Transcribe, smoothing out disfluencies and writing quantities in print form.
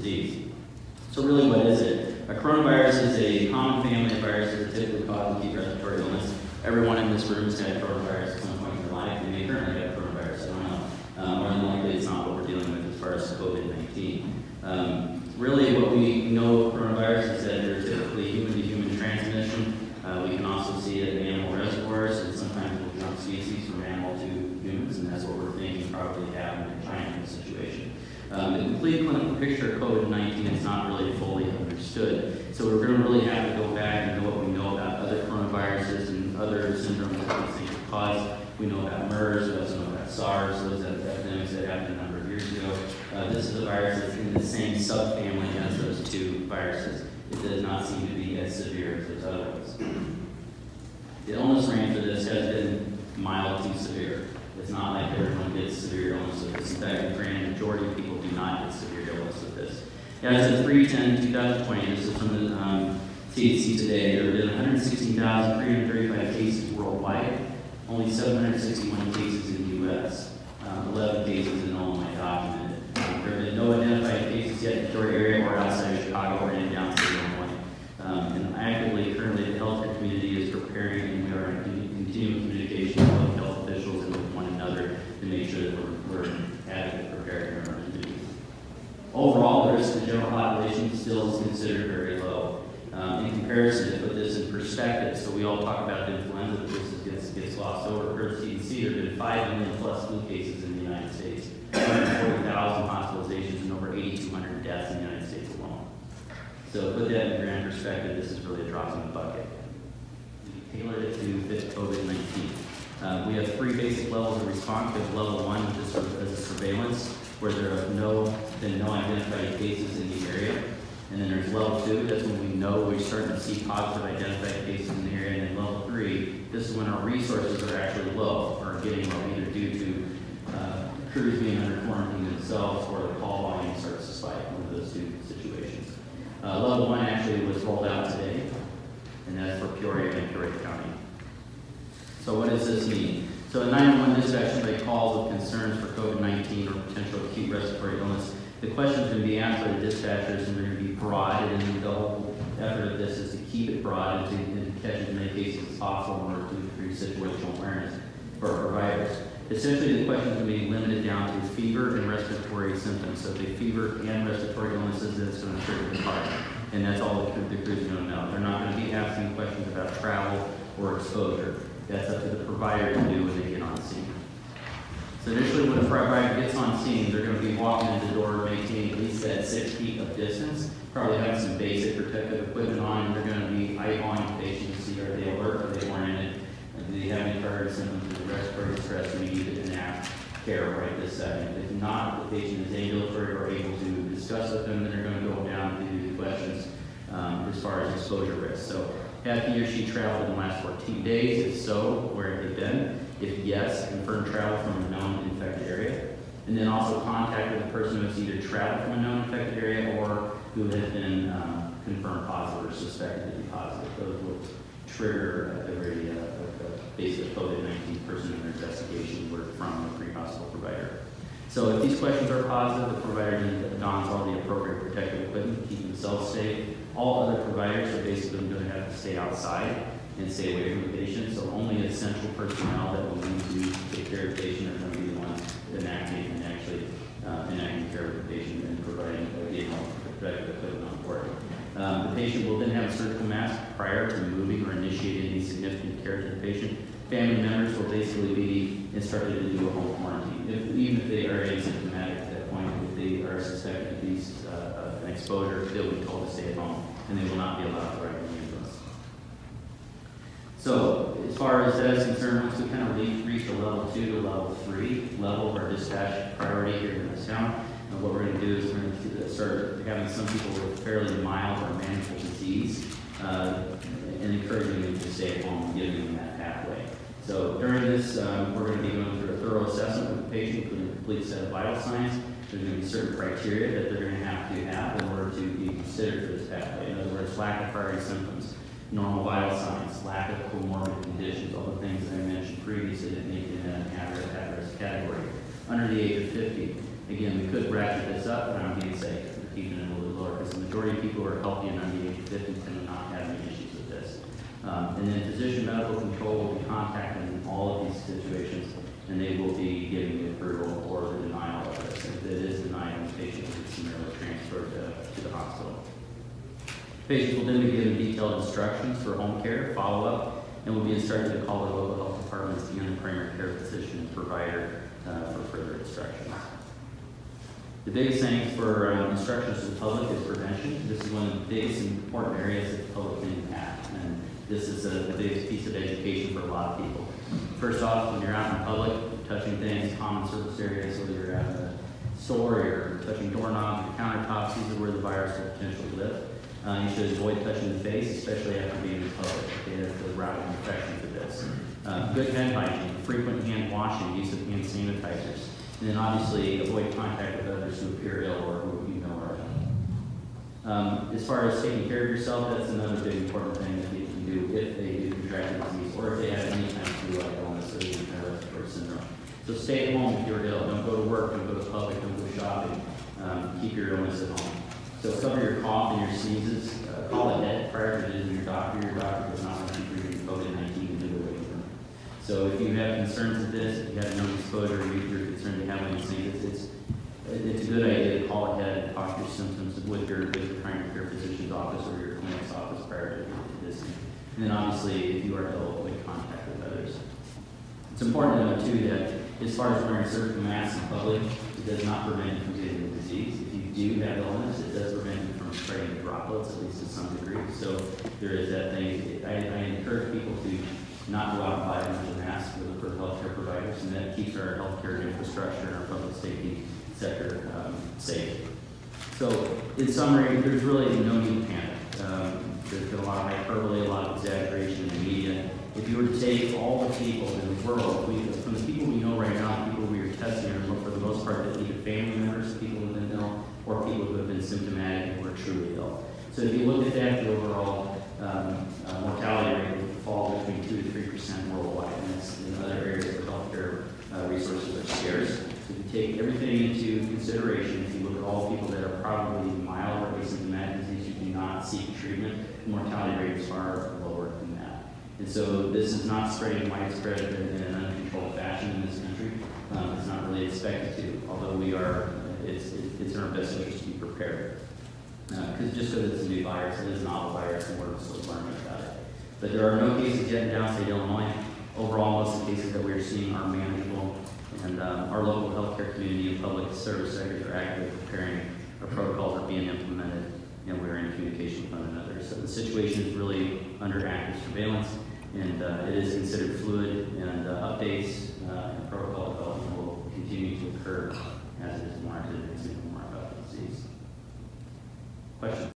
disease. So really, what is it? A coronavirus is a common family of viruses that typically cause acute respiratory illness. Everyone in this room has had coronavirus at some point in their life, and they currently have coronavirus. I don't know. More than likely, it's not what we're dealing with as far as COVID-19. Really, what we know of coronavirus is that they're typically human-to-human transmission. We can also see it in animal reservoirs, and sometimes we'll jump species from animal to humans, and that's what we're thinking probably happened in China in this situation. The complete clinical picture of COVID-19 is not really fully understood, so we're going to really have to go back and know what we know about other coronaviruses and other syndromes that these things cause. We know about MERS, we also know about SARS, those epidemics that happened a number of years ago. This is a virus that's in the same subfamily as those two viruses. It does not seem to be as severe as those other ones. The illness range for this has been mild to severe. It's not like everyone gets severe illness with this. In fact, the grand majority of people do not get severe illness with this. As of 3/10/2020, this is from the CDC today, there have been 116,335 cases worldwide, only 761 cases in the U.S., 11 cases in Illinois documented. There have been no identified cases yet in the Peoria area or outside of Chicago or in downstate Illinois. And actively, currently, the healthcare community is preparing, and we are in continuing communication with health officials and with one another to make sure that we're adequately prepared in our community. Overall, the risk of the general population still is considered very low. In comparison, to put this in perspective, so we all talk about the influenza, but this gets glossed over. Per CDC, there have been 5 million plus flu cases in the United States, 140,000 hospitalizations, and over 8,200 deaths in the United States alone. So put that in grand perspective, this is really a drop in the bucket. We tailored it to fit COVID-19. We have 3 basic levels of response. We have level 1, which is as a surveillance, where there have been no identified cases in the area. And then there's level 2, that's when we know we're starting to see positive identified cases in the area. And then level 3, this is when our resources are actually low, or getting low, either due to crews being under quarantine themselves or the call volume starts to spike, one of those 2 situations. Level 1 actually was rolled out today, and that's for Peoria and Peoria County. So what does this mean? So a 911 dispatch somebody calls with concerns for COVID-19 or potential acute respiratory illness. The questions are going to be asked by the dispatchers, and they're going to be broad, and the whole effort of this is to keep it broad and to catch as many cases as possible in order to increase situational awareness for our providers. Essentially, the questions are going to be limited down to fever and respiratory symptoms. So if they fever and respiratory illnesses, that's going to trigger the card. And that's all the crews are going to know. They're not going to be asking questions about travel or exposure. That's up to the provider to do when they get on scene. So initially, when a provider gets on scene, they're going to be walking in the door, maintaining at least that 6 feet of distance, probably having some basic protective equipment on, and they're going to be eyeballing the patient to see are they alert, are they oriented, do they have any prior symptoms of respiratory distress, and we need to enact care right this second. If not, the patient is ambulatory or able to discuss with them, then they're going to go down to the questions as far as exposure risk. So have he or she traveled in the last 14 days? If so, where have they been? If yes, confirm travel from a known infected area. And then also contact with the person who has either traveled from a known infected area or who has been confirmed positive or suspected to be positive. Those will trigger a very basic COVID-19 person in their investigation work from the pre-hospital provider. So if these questions are positive, the provider dons all the appropriate protective equipment to keep themselves safe. All other providers are basically going to have to stay outside and stay away from the patient. So only essential personnel that will need to take care of the patient are going to be the ones enacting care of the patient and providing additional protective equipment on board. The patient will then have a surgical mask prior to moving or initiating any significant care to the patient. Family members will basically be instructed to do a home quarantine, even if they are asymptomatic at that point. If they are suspected to be an exposure, they'll be told to stay at home, and they will not be allowed to ride in the ambulance. So, as far as that is concerned, once we kind of reach the level 2 to level 3 level of our dispatch priority here in this town, and what we're going to do is we're going to start having some people with fairly mild or manageable disease and encouraging them to stay at home and giving them that pathway. So during this, we're going to be going through a thorough assessment with the patient, including a complete set of vital signs. There's going to be certain criteria that they're going to have in order to be considered for this pathway. In other words, lack of prior symptoms, normal vital signs, lack of comorbid conditions, all the things that I mentioned previously that make it an at-risk category. Under the age of 50, again, we could ratchet this up, but I'm being safe. We're keeping it a majority of people who are healthy and under the age of 50 tend to not have any issues with this. And then physician medical control will be contacted in all of these situations, and they will be giving the approval or the denial of this. If it is denied, the patient will be summarily transferred to the hospital. Patients will then be given detailed instructions for home care, follow-up, and will be instructed to call their local health departments and the primary care physician and provider for further instructions. The biggest thing for instructions to the public is prevention. This is one of the biggest and important areas that the public didn't have, and this is the biggest piece of education for a lot of people. First off, when you're out in public, touching things, common surface areas, whether you're at a store or you're touching doorknobs or countertops, these are where the virus will potentially live. You should avoid touching the face, especially after being in public. Okay, that's the route of infection for this. Good hand hygiene, frequent hand washing, use of hand sanitizers, and then obviously avoid contact with others who appear ill or who you know are ill. As far as taking care of yourself, that's another big important thing that people can do if they do contract the disease or if they have any kind of flu-like illness or even respiratory syndrome. So stay at home if you're ill. Don't go to work, don't go to public, don't go shopping. Keep your illness at home. So cover your cough and your sneezes. Call ahead prior to visiting your doctor. Your doctor does not want you breathing COVID-19 and do away from it. So if you have concerns with this, if you have no exposure, or you're concerned to have any things, it's a good idea to call ahead and talk your symptoms with your primary care physician's office or your clinic's office prior to this. And then obviously, if you are ill, avoid contact with others. It's important to note too that as far as wearing surgical masks in public, it does not prevent you from getting the disease. If you do have illness, it does prevent you from spreading droplets, at least to some degree. So there is that thing. I encourage people to not go out and buy a bunch of masks for healthcare providers, and that keeps our healthcare infrastructure and our public safety sector safe. So in summary, there's really no need to panic. There's been a lot of hyperbole, a lot of exaggeration in the media. If you were to take all the people in the world, from the people we know right now, people we are testing are for the most part that either family members of people who have been ill or people who have been symptomatic and who are truly ill. So if you look at that, the overall mortality rate would fall between 2 to 3% worldwide, and that's in other areas where healthcare resources are scarce. So if you take everything into consideration, if you look at all people that are probably mild or asymptomatic disease who do not seek treatment, the mortality rate is far lower than that. And so this is not spreading widespread in an uncontrolled fashion in this country. It's not really expected to, although we are, it's in our best interest to be prepared. Just because it's a new virus, it is a novel virus, and we're still learning about it. But there are no cases yet in downstate Illinois. Overall, most of the cases that we are seeing are manageable, and our local healthcare community and public service sectors are actively preparing. Our protocols are being implemented, and we're in communication with one another. So the situation is really under active surveillance, and it is considered fluid, and updates and protocol development will continue to occur as it is warranted and more about the disease. Question?